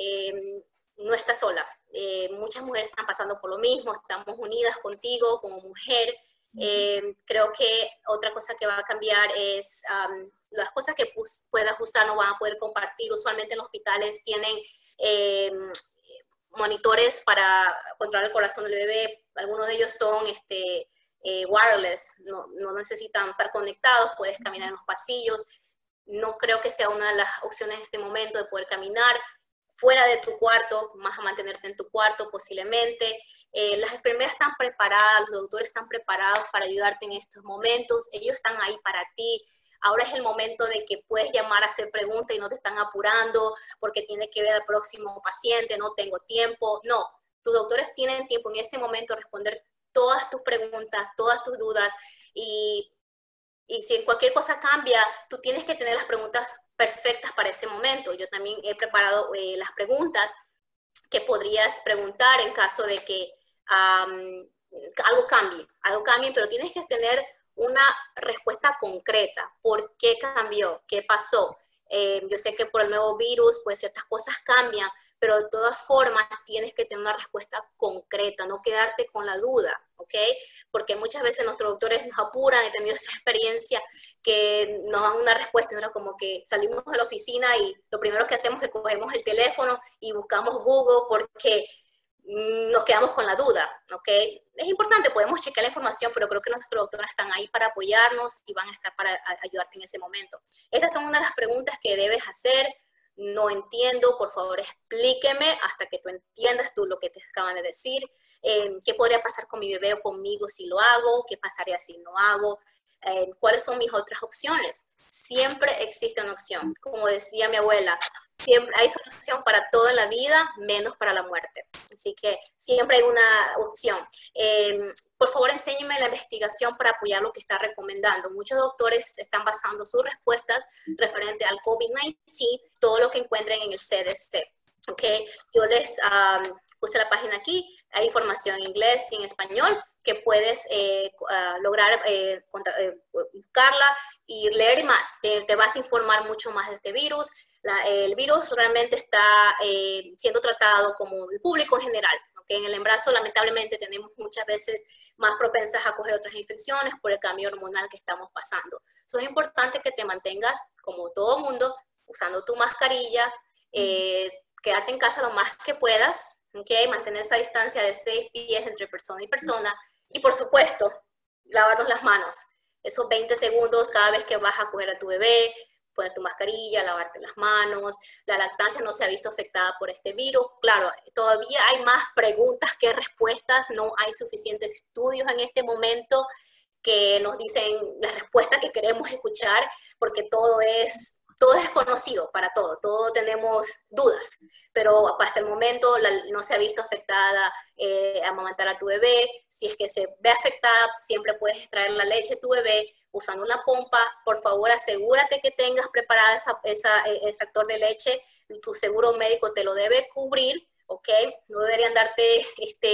No estás sola. Muchas mujeres están pasando por lo mismo, estamos unidas contigo como mujer. Creo que otra cosa que va a cambiar es las cosas que puedas usar no van a poder compartir. Usualmente en los hospitales tienen monitores para controlar el corazón del bebé. Algunos de ellos son wireless, no necesitan estar conectados, puedes caminar en los pasillos. No creo que sea una de las opciones en este momento de poder caminar fuera de tu cuarto, más a mantenerte en tu cuarto posiblemente. Las enfermeras están preparadas, los doctores están preparados para ayudarte en estos momentos, ellos están ahí para ti. Ahora es el momento de que puedes llamar a hacer preguntas y no te están apurando porque tienes que ver al próximo paciente, no tengo tiempo. No, tus doctores tienen tiempo en este momento de responder todas tus preguntas, todas tus dudas y si en cualquier cosa cambia, tú tienes que tener las preguntas perfectas para ese momento. Yo también he preparado las preguntas que podrías preguntar en caso de que algo cambie, pero tienes que tener una respuesta concreta. ¿Por qué cambió? ¿Qué pasó? Yo sé que por el nuevo virus, pues ciertas cosas cambian, pero de todas formas tienes que tener una respuesta concreta, no quedarte con la duda, ¿ok? Porque muchas veces nuestros doctores nos apuran, he tenido esa experiencia que nos dan una respuesta, ¿no? Como que salimos de la oficina y lo primero que hacemos es que cogemos el teléfono y buscamos Google porque nos quedamos con la duda, ¿ok? Es importante, podemos checar la información, pero creo que nuestros doctores están ahí para apoyarnos y van a estar para ayudarte en ese momento. Estas son una de las preguntas que debes hacer. No entiendo, por favor explíqueme hasta que tú entiendas tú lo que te acaban de decir. ¿Qué podría pasar con mi bebé o conmigo si lo hago? ¿Qué pasaría si no hago? ¿Cuáles son mis otras opciones? Siempre existe una opción. Como decía mi abuela, siempre hay solución para toda la vida, menos para la muerte. Así que siempre hay una opción. Por favor, enséñeme la investigación para apoyar lo que está recomendando. Muchos doctores están basando sus respuestas referente al COVID-19, todo lo que encuentren en el CDC. Okay. Yo les puse la página aquí, hay información en inglés y en español que puedes lograr buscarla y leer más. Te vas a informar mucho más de este virus. El virus realmente está siendo tratado como el público en general. ¿Okay? En el embarazo, lamentablemente, tenemos muchas veces más propensas a coger otras infecciones por el cambio hormonal que estamos pasando. Eso es importante que te mantengas, como todo mundo, usando tu mascarilla, quedarte en casa lo más que puedas, ¿okay? Mantener esa distancia de 6 pies entre persona y persona, y por supuesto, lavarnos las manos. Esos 20 segundos cada vez que vas a coger a tu bebé, poner tu mascarilla, lavarte las manos. La lactancia no se ha visto afectada por este virus. Claro, todavía hay más preguntas que respuestas, no hay suficientes estudios en este momento que nos dicen la respuesta que queremos escuchar, porque todo es conocido para todo tenemos dudas, pero hasta el momento no se ha visto afectada amamantar a tu bebé. Si es que se ve afectada, siempre puedes extraer la leche de tu bebé usando una pompa. Por favor, asegúrate que tengas preparada ese extractor de leche, tu seguro médico te lo debe cubrir, ¿ok? No deberían darte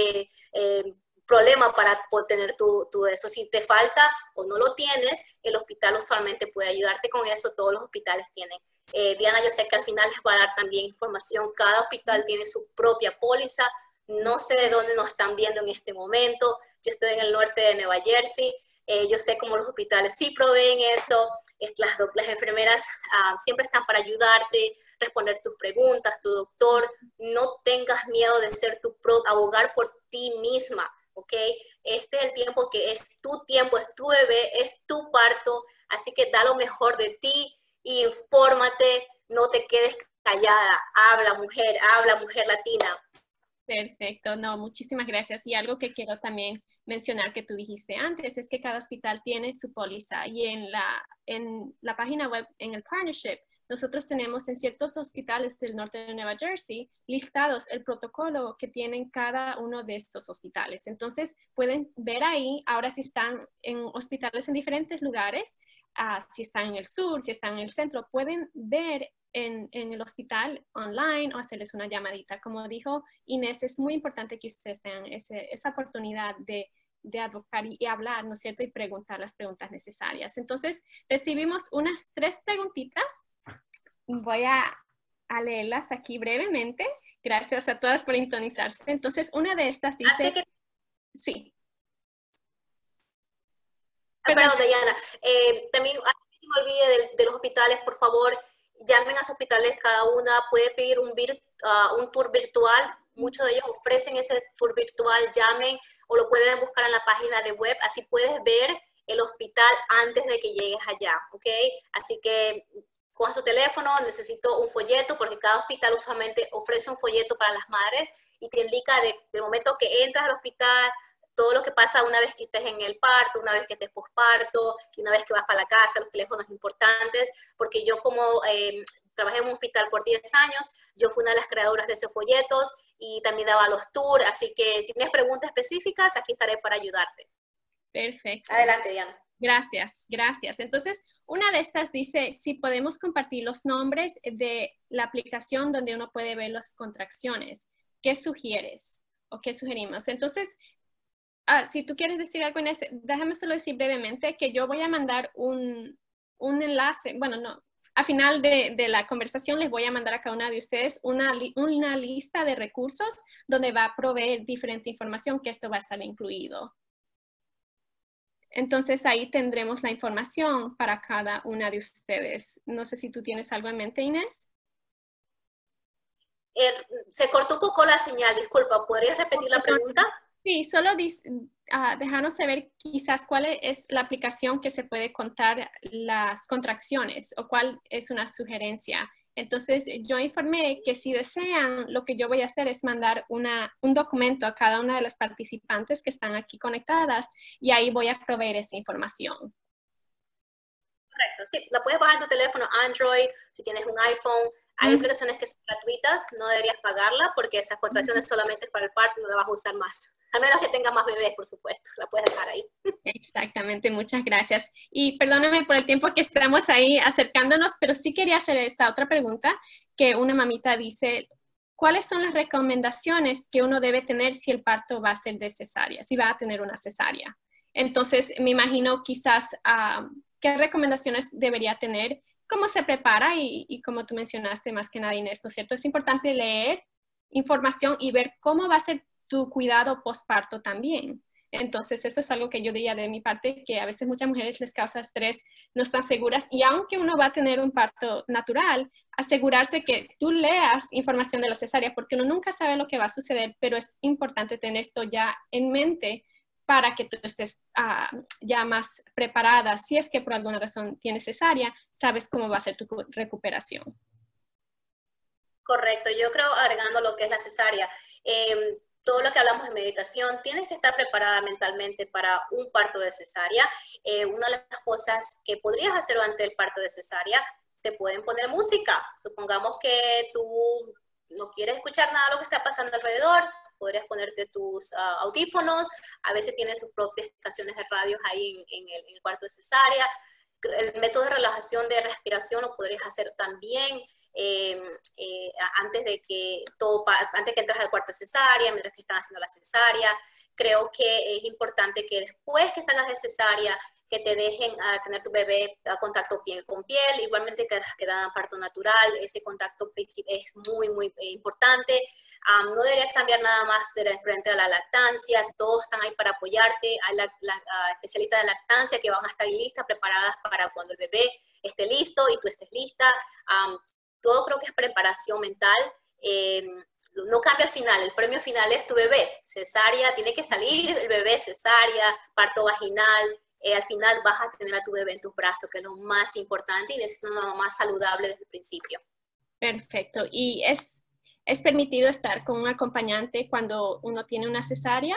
problema para tener tu eso. Si te falta o no lo tienes, el hospital usualmente puede ayudarte con eso. Todos los hospitales tienen. Diana, yo sé que al final les va a dar también información. Cada hospital tiene su propia póliza. No sé de dónde nos están viendo en este momento. Yo estoy en el norte de Nueva Jersey. Yo sé cómo los hospitales sí proveen eso. Las enfermeras siempre están para ayudarte, responder tus preguntas, tu doctor. No tengas miedo de ser abogar por ti misma. ¿Ok? Este es el tiempo que es tu tiempo, es tu bebé, es tu parto, así que da lo mejor de ti, infórmate, no te quedes callada, habla mujer latina. Perfecto, no, muchísimas gracias. Y algo que quiero también mencionar que tú dijiste antes es que cada hospital tiene su póliza y en la página web, en el partnership, nosotros tenemos en ciertos hospitales del norte de Nueva Jersey listados el protocolo que tienen cada uno de estos hospitales. Entonces, pueden ver ahí, ahora si están en hospitales en diferentes lugares, si están en el sur, si están en el centro, pueden ver en el hospital online o hacerles una llamadita. Como dijo Inés, es muy importante que ustedes tengan esa oportunidad de advocar y hablar, ¿no es cierto? Y preguntar las preguntas necesarias. Entonces, recibimos unas 3 preguntitas. Voy a leerlas aquí brevemente. Gracias a todas por sintonizarse. Entonces, una de estas dice... Sí. Perdón, Diana. También, antes que me olvide de los hospitales, por favor, llamen a los hospitales. Cada una puede pedir un tour virtual. Muchos de ellos ofrecen ese tour virtual. Llamen o lo pueden buscar en la página de web. Así puedes ver el hospital antes de que llegues allá, ¿ok? Así que con su teléfono, necesito un folleto, porque cada hospital usualmente ofrece un folleto para las madres y te indica del momento que entras al hospital, todo lo que pasa una vez que estés en el parto, una vez que estés posparto, y una vez que vas para la casa, los teléfonos importantes, porque yo como trabajé en un hospital por 10 años, yo fui una de las creadoras de esos folletos y también daba los tours, así que si tienes preguntas específicas, aquí estaré para ayudarte. Perfecto. Adelante, Diana. Gracias, gracias. Entonces, una de estas dice, si podemos compartir los nombres de la aplicación donde uno puede ver las contracciones, ¿qué sugieres o qué sugerimos? Entonces, si tú quieres decir algo en ese, déjame solo decir brevemente que yo voy a mandar un enlace, bueno, no, al final de la conversación les voy a mandar a cada una de ustedes una lista de recursos donde va a proveer diferente información, que esto va a estar incluido. Entonces ahí tendremos la información para cada una de ustedes. No sé si tú tienes algo en mente, Inés. Se cortó un poco la señal, disculpa, ¿podrías repetir la pregunta? Sí, solo déjanos saber quizás cuál es la aplicación que se puede contar las contracciones o cuál es una sugerencia. Entonces, yo informé que si desean, lo que yo voy a hacer es mandar un documento a cada una de las participantes que están aquí conectadas y ahí voy a proveer esa información. Correcto, sí, la puedes bajar en tu teléfono Android, si tienes un iPhone. Hay aplicaciones que son gratuitas, no deberías pagarla porque esas contracciones solamente para el parto y no la vas a usar más. A menos que tengas más bebés, por supuesto, la puedes dejar ahí. Exactamente, muchas gracias. Y perdóname por el tiempo que estamos ahí acercándonos, pero sí quería hacer esta otra pregunta que una mamita dice, ¿cuáles son las recomendaciones que uno debe tener si el parto va a ser de cesárea, si va a tener una cesárea? Entonces, me imagino quizás qué recomendaciones debería tener, cómo se prepara y como tú mencionaste más que nada, Inés, ¿no es cierto? Es importante leer información y ver cómo va a ser tu cuidado postparto también. Entonces, eso es algo que yo diría de mi parte, que a veces muchas mujeres les causa estrés, no están seguras, y aunque uno va a tener un parto natural, asegurarse que tú leas información de la cesárea, porque uno nunca sabe lo que va a suceder, pero es importante tener esto ya en mente para que tú estés ya más preparada. Si es que por alguna razón tienes cesárea, sabes cómo va a ser tu recuperación. Correcto, yo creo, agregando lo que es la cesárea, todo lo que hablamos de meditación, tienes que estar preparada mentalmente para un parto de cesárea. Una de las cosas que podrías hacer durante el parto de cesárea, te pueden poner música. Supongamos que tú no quieres escuchar nada de lo que está pasando alrededor, podrías ponerte tus audífonos, a veces tienen sus propias estaciones de radio ahí en el cuarto de cesárea. El método de relajación de respiración lo podrías hacer también antes de que entres al cuarto de cesárea, mientras que están haciendo la cesárea. Creo que es importante que después que salgas de cesárea, que te dejen tener tu bebé a contacto piel con piel, igualmente que dan parto natural, ese contacto es muy, muy importante. No deberías cambiar nada más frente a la lactancia, todos están ahí para apoyarte, hay especialistas de lactancia que van a estar listas, preparadas para cuando el bebé esté listo y tú estés lista. Todo creo que es preparación mental. No cambia al final, el premio final es tu bebé. Cesárea, tiene que salir el bebé, cesárea, parto vaginal. Al final vas a tener a tu bebé en tus brazos, que es lo más importante y es una mamá saludable desde el principio. Perfecto. ¿Y es permitido estar con un acompañante cuando uno tiene una cesárea?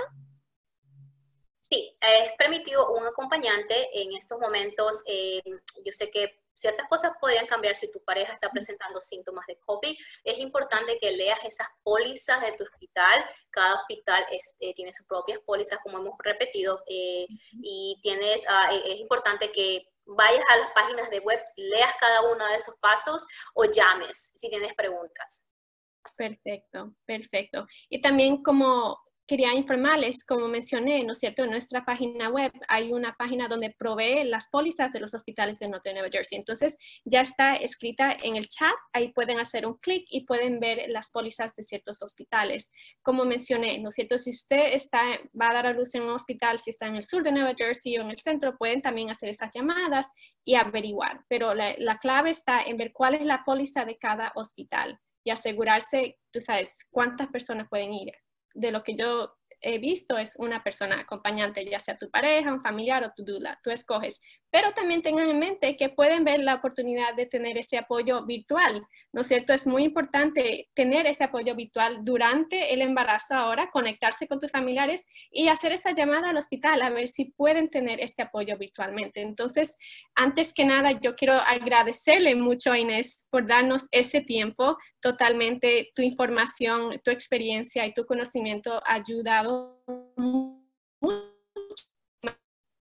Sí, es permitido un acompañante en estos momentos. Yo sé que ciertas cosas podrían cambiar si tu pareja está presentando síntomas de COVID. Es importante que leas esas pólizas de tu hospital. Cada hospital tiene sus propias pólizas, como hemos repetido, y es importante que vayas a las páginas de web, leas cada uno de esos pasos o llames si tienes preguntas. Perfecto, perfecto. Y también como quería informarles, como mencioné, ¿no es cierto? En nuestra página web hay una página donde provee las pólizas de los hospitales de Norte Nueva Jersey. Entonces, ya está escrita en el chat. Ahí pueden hacer un clic y pueden ver las pólizas de ciertos hospitales. Como mencioné, ¿no es cierto? Si usted va a dar a luz en un hospital, si está en el sur de Nueva Jersey o en el centro, pueden también hacer esas llamadas y averiguar. Pero la clave está en ver cuál es la póliza de cada hospital y asegurarse, tú sabes, cuántas personas pueden ir. De lo que yo he visto es una persona acompañante, ya sea tu pareja, un familiar o tu doula, tú escoges. Pero también tengan en mente que pueden ver la oportunidad de tener ese apoyo virtual, ¿no es cierto? Es muy importante tener ese apoyo virtual durante el embarazo ahora, conectarse con tus familiares y hacer esa llamada al hospital a ver si pueden tener este apoyo virtualmente. Entonces, antes que nada, yo quiero agradecerle mucho a Inés por darnos ese tiempo. Totalmente tu información, tu experiencia y tu conocimiento ha ayudado mucho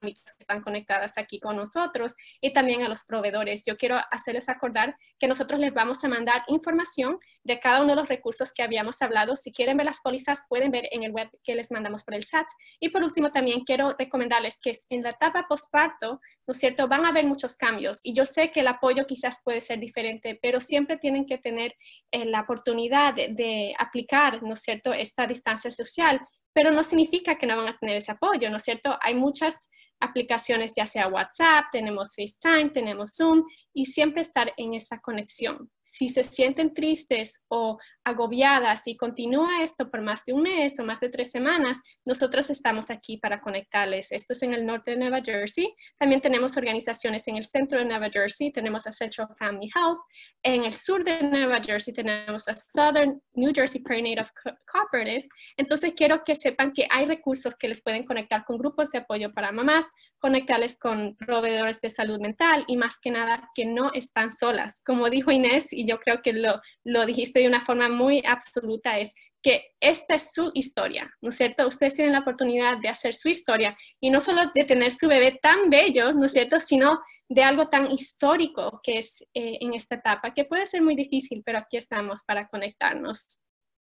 mamitas que están conectadas aquí con nosotros y también a los proveedores. Yo quiero hacerles acordar que nosotros les vamos a mandar información de cada uno de los recursos que habíamos hablado. Si quieren ver las pólizas, pueden ver en el web que les mandamos por el chat. Y por último, también quiero recomendarles que en la etapa postparto, ¿no es cierto?, van a haber muchos cambios. Y yo sé que el apoyo quizás puede ser diferente, pero siempre tienen que tener la oportunidad de aplicar, ¿no es cierto?, esta distancia social, pero no significa que no van a tener ese apoyo, ¿no es cierto? Hay muchas aplicaciones, ya sea WhatsApp, tenemos FaceTime, tenemos Zoom, y siempre estar en esa conexión. Si se sienten tristes o agobiadas y continúa esto por más de un mes o más de 3 semanas, nosotros estamos aquí para conectarles. Esto es en el norte de Nueva Jersey. También tenemos organizaciones en el centro de Nueva Jersey. Tenemos a Central Family Health. En el sur de Nueva Jersey tenemos a Southern New Jersey Perinatal Cooperative. Entonces quiero que sepan que hay recursos que les pueden conectar con grupos de apoyo para mamás, conectarles con proveedores de salud mental y más que nada que no están solas. Como dijo Inés, y yo creo que lo dijiste de una forma muy absoluta, es que esta es su historia, ¿no es cierto? Ustedes tienen la oportunidad de hacer su historia y no solo de tener su bebé tan bello, ¿no es cierto?, sino de algo tan histórico que es en esta etapa, que puede ser muy difícil, pero aquí estamos para conectarnos.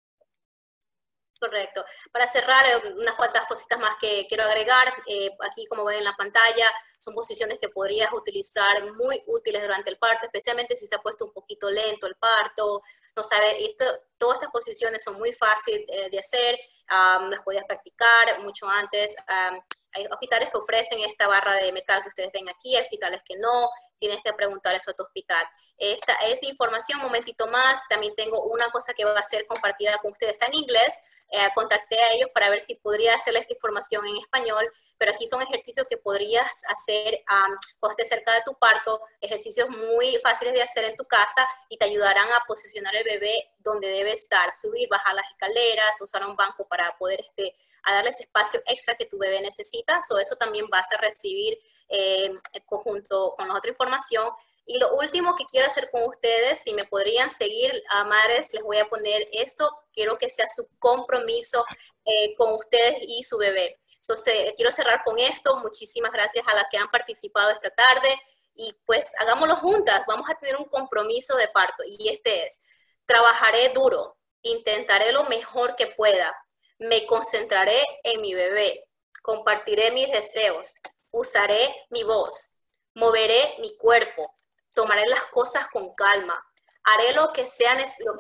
Correcto. Para cerrar, unas cuantas cositas más que quiero agregar. Aquí, como ven en la pantalla, son posiciones que podrías utilizar muy útiles durante el parto, especialmente si se ha puesto un poquito lento el parto. No sabe, todas estas posiciones son muy fáciles de hacer, las podías practicar mucho antes. Hay hospitales que ofrecen esta barra de metal que ustedes ven aquí, hospitales que no. Tienes que preguntar eso a tu hospital. Esta es mi información, un momentito más. También tengo una cosa que va a ser compartida con ustedes, está en inglés. Contacté a ellos para ver si podría hacerles esta información en español, pero aquí son ejercicios que podrías hacer cuando estés cerca de tu parto, ejercicios muy fáciles de hacer en tu casa y te ayudarán a posicionar el bebé donde debe estar, subir, bajar las escaleras, usar un banco para poder a darle ese espacio extra que tu bebé necesita. Eso también vas a recibir en conjunto con la otra información. Y lo último que quiero hacer con ustedes, si me podrían seguir, madres, les voy a poner esto. Quiero que sea su compromiso con ustedes y su bebé. Quiero cerrar con esto. Muchísimas gracias a las que han participado esta tarde. Y pues hagámoslo juntas. Vamos a tener un compromiso de parto. Y este es: trabajaré duro, intentaré lo mejor que pueda, me concentraré en mi bebé, compartiré mis deseos, usaré mi voz, moveré mi cuerpo, tomaré las cosas con calma, haré lo que sea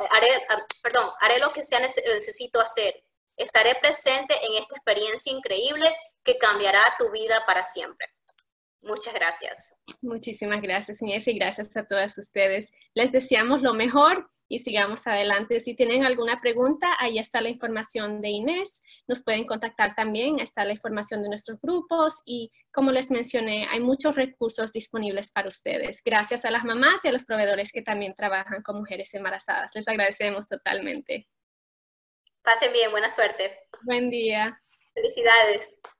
necesito hacer. Estaré presente en esta experiencia increíble que cambiará tu vida para siempre. Muchas gracias. Muchísimas gracias, Inés, y gracias a todas ustedes. Les deseamos lo mejor y sigamos adelante. Si tienen alguna pregunta, ahí está la información de Inés. Nos pueden contactar también, ahí está la información de nuestros grupos y, como les mencioné, hay muchos recursos disponibles para ustedes. Gracias a las mamás y a los proveedores que también trabajan con mujeres embarazadas. Les agradecemos totalmente. Pasen bien, buena suerte. Buen día. Felicidades.